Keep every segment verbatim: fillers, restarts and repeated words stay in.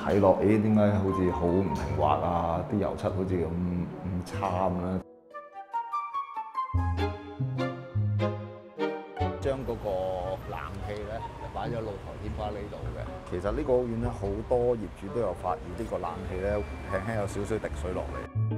睇落，誒點解好似好唔平滑啊？啲油漆好似咁咁差咁啦。將嗰個冷氣咧就擺咗露台天花呢度嘅。其實呢個屋苑咧好多業主都有發現呢個冷氣咧輕輕有少少滴水落嚟。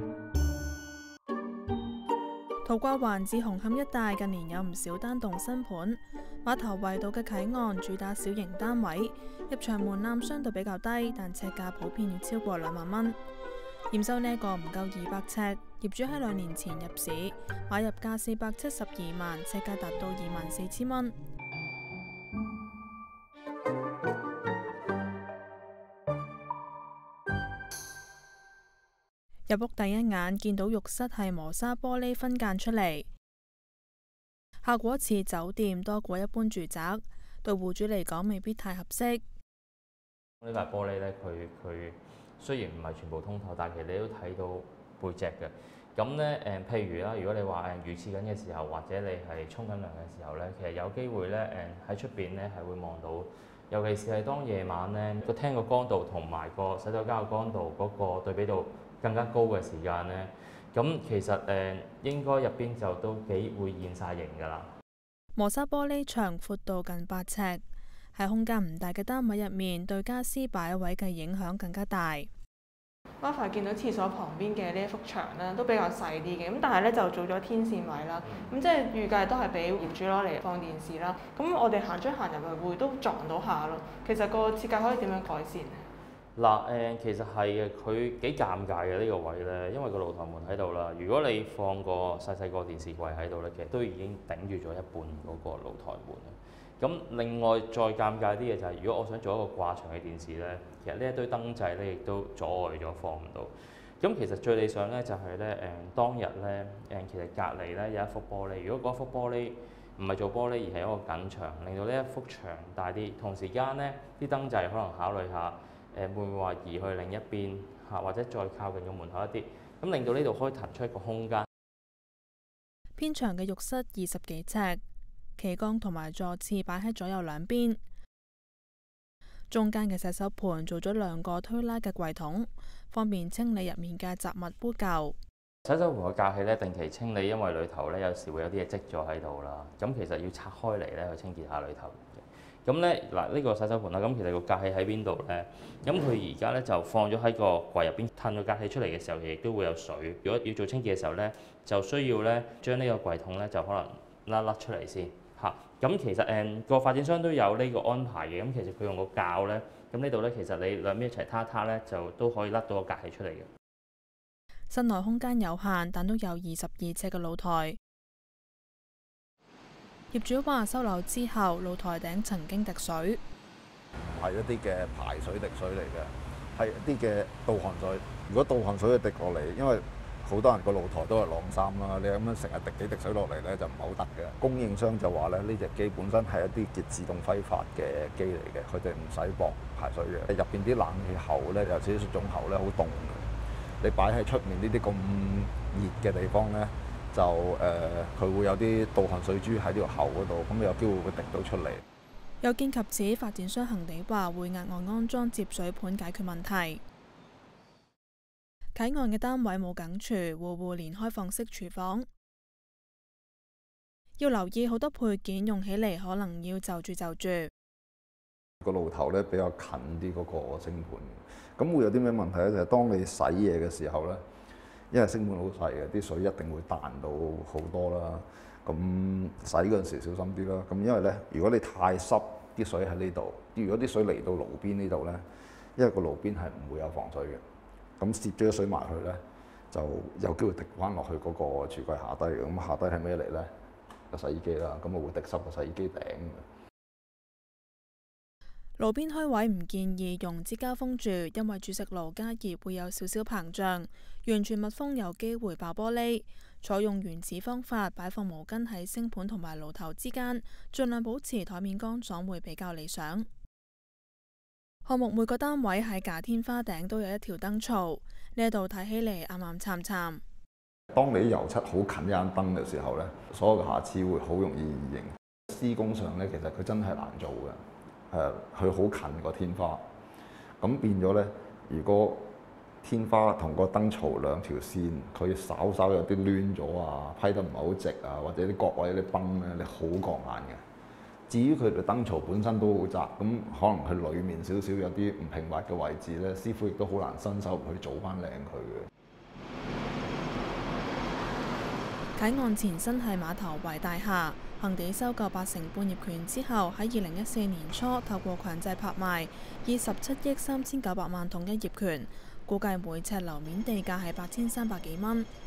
土瓜灣至紅磡一帶近年有唔少單棟新盤，馬頭圍道嘅啟安主打小型單位，入場門檻相對比較低，但尺價普遍要超過兩萬蚊。驗收呢一個唔夠二百尺，業主喺兩年前入市，買入價四百七十二萬，尺價達到二萬四千蚊。入屋第一眼見到浴室係磨砂玻璃分間出嚟，效果似酒店多過一般住宅，對戶主嚟講未必太合適。 呢塊玻璃咧，佢佢雖然唔係全部通透，但係其實你都睇到背脊嘅。咁咧誒，譬如啦，如果你話誒預廁緊嘅時候，或者你係沖緊涼嘅時候咧，其實有機會咧誒喺出邊咧係會望到，尤其是係當夜晚咧個廳個光度同埋個洗手間嘅光度嗰個對比度更加高嘅時間咧，咁其實誒應該入邊就都幾會現晒形㗎啦。 磨砂玻璃牆闊度近八尺，喺空間唔大嘅單位入面，對家私擺位嘅影響更加大。Martha 見到廁所旁邊嘅呢一幅牆咧，都比較細啲嘅，咁但係咧就做咗天線位啦，咁即係預計都係俾業主攞嚟放電視啦。咁我哋行出行入去會都撞到下咯。其實個設計可以點樣改善？ 嗱誒，其實係嘅，佢幾尷尬嘅呢個位咧，因為個露台門喺度啦。如果你放個細細個電視櫃喺度咧，其實都已經頂住咗一半嗰個露台門啦。咁另外再尷尬啲嘅就係，如果我想做一個掛牆嘅電視咧，其實呢一堆燈掣咧亦都阻礙咗放唔到。咁其實最理想咧就係咧誒當日咧誒其實隔離咧有一幅玻璃，如果嗰幅玻璃唔係做玻璃而係一個緊牆，令到呢一幅牆大啲，同時間咧啲燈掣可能考慮下誒會唔會話移去另一邊嚇，或者再靠近個門口一啲，咁令到呢度可以騰出一個空間。 偏長嘅浴室二十幾尺。旗桿同埋座廁擺喺左右兩邊，中間嘅洗手盆做咗兩個推拉嘅櫃桶，方便清理入面嘅雜物污垢。 洗手盆嘅架器咧定期清理，因為裏頭咧有時會有啲嘢積咗喺度啦。咁其實要拆開嚟咧去清潔下裏頭嘅。咁咧嗱呢個洗手盆啦，咁其實個架器喺邊度咧？咁佢而家咧就放咗喺個櫃入邊，褪咗架器出嚟嘅時候，亦都會有水。如果要做清潔嘅時候咧，就需要咧將呢個櫃桶咧就可能甩甩出嚟先。嚇，咁其實誒個發展商都有呢個安排嘅，咁其實佢用個鉸咧，咁呢度咧其實你兩邊一齊撻撻咧，就都可以甩到個隔氣出嚟嘅。 室內空間有限，但都有二十二尺嘅露台。業主話收樓之後，露台頂曾經滴水， 唔係一啲嘅排水滴水嚟嘅，係一啲嘅倒汗水。如果倒汗水滴落嚟，因為好多人個露台都係晾衫啦，你咁樣成日滴幾滴水落嚟咧，就唔係好得嘅。供應商就話咧，呢隻機本身係一啲嘅自動揮發嘅機嚟嘅，佢哋唔使駁排水嘅。入邊啲冷氣喉咧，尤其是水種喉咧，好凍嘅。你擺喺出面呢啲咁熱嘅地方咧，就誒佢、呃、會有啲倒汗水珠喺呢條喉嗰度，咁有機會會滴到出嚟。 有見及此，發展商恒地話會額外安裝接水盤解決問題。啟岸嘅單位冇緊廚，戶戶連開放式廚房，要留意好多配件用起嚟可能要就住就住。 個露頭咧比較近啲嗰個星盤，咁會有啲咩問題咧？就係、是、當你洗嘢嘅時候咧，因為星盤好細嘅，啲水一定會彈到好多啦。咁洗嗰陣時小心啲啦。咁因為咧，如果你太濕，啲水喺呢度；如果啲水嚟到爐邊呢度咧，因為個爐邊係唔會有防水嘅。咁攝咗水埋去咧，就有機會滴翻落去嗰個櫥櫃下低。咁下低係咩嚟咧？個洗衣機啦，咁啊會滴濕個洗衣機頂。 爐邊開位唔建議用支膠封住，因為煮食爐加熱會有少少膨脹，完全密封有機會爆玻璃。採用原始方法擺放毛巾喺星盤同埋爐頭之間，盡量保持台面乾爽會比較理想。項目每個單位喺假天花頂都有一條燈槽，呢度睇起嚟暗暗慘慘。當你油漆好近一盞燈嘅時候咧，所有嘅瑕疵會好容易現形。施工上咧，其實佢真係難做嘅。誒，佢好近個天花， 咁變咗咧，如果天花同個燈槽兩條線，佢稍稍有啲攣咗啊，批得唔係好直啊，或者啲角位有啲崩咧，你好覺眼嘅。至於佢哋燈槽本身都好窄，咁可能佢裡面少少有啲唔平滑嘅位置咧，師傅亦都好難伸手去做翻靚佢嘅。 啟岸前身係碼頭圍大廈，恆地收購八成半業權之後，喺二零一四年初透過強制拍賣，以十七億三千九百萬統一業權，估計每尺樓面地價係八千三百幾蚊。